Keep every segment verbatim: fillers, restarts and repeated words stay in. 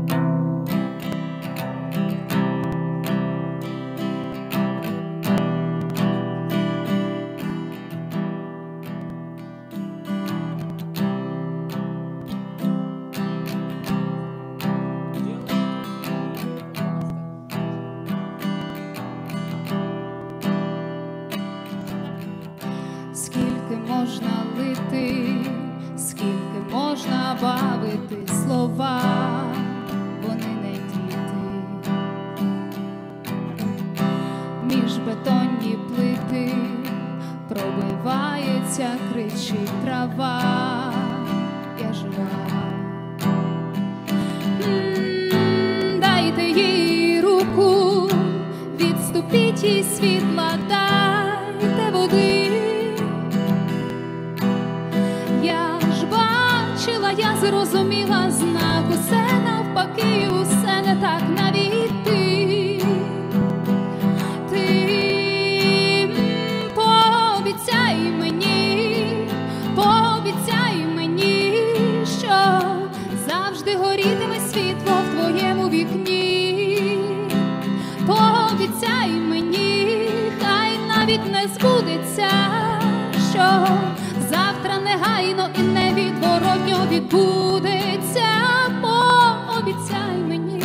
Скільки можна лити, скільки можна бавити слова, вони не діти. Між бетонні плити пробивається, кричить трава, я жива. М-м, дайте їй руку, відступіть їй світла, дайте води. Я зрозуміла знак, усе навпаки, усе не так, навіть ти. Ти пообіцяй мені, пообіцяй мені, що завжди горітиме світло в твоєму вікні. Пообіцяй мені, хай навіть не збудеться, що завтра негайно і невідворотньо відбудеться. Пообіцяй мені,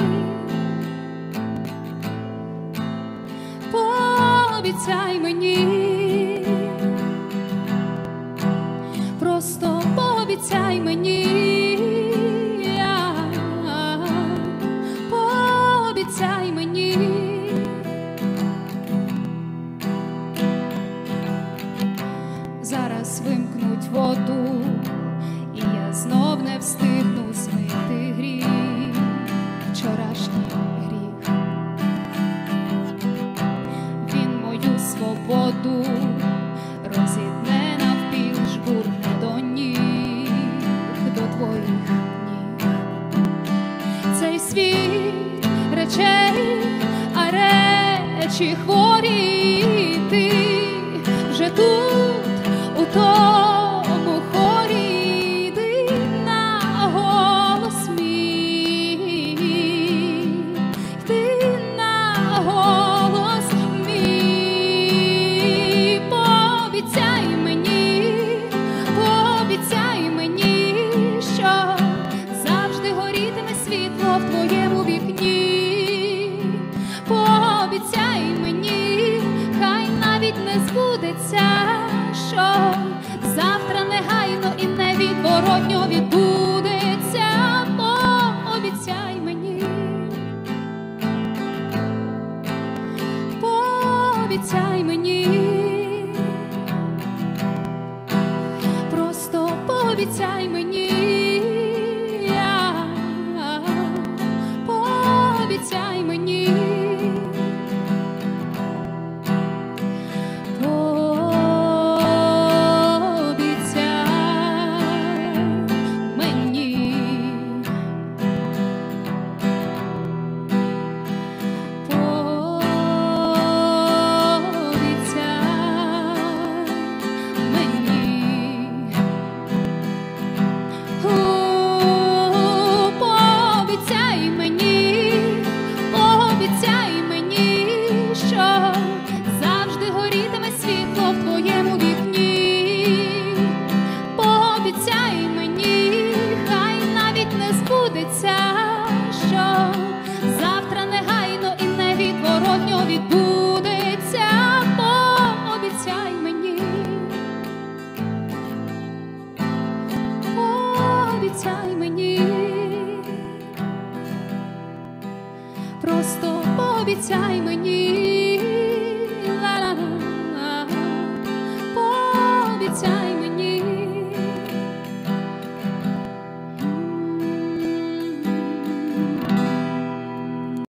пообіцяй мені, просто пообіцяй мені, пообіцяй мені. Зараз вимкнуть воду, і я знов не встигну змити гріх, вчорашній гріх. Він мою свободу розітне навпіл, жбурне до ніг, до твоїх ніг. Цей світ речей, а речі хворі, ти вже тут, у тому хорі, йди на голос мій, йди на голос мій. Пообіцяй мені, пообіцяй мені, що завжди горітиме світло в твоєму вікні. Пообіцяй мені, хай навіть не збудеться, що завтра негайно і невідворотньо відбудеться. Пообіцяй мені, пообіцяй мені, просто пообіцяй мені, пообіцяй мені. Що завтра негайно і невідворотньо відбудеться. Пообіцяй мені, пообіцяй мені, просто пообіцяй мені, ла-ла-ла, пообіцяй.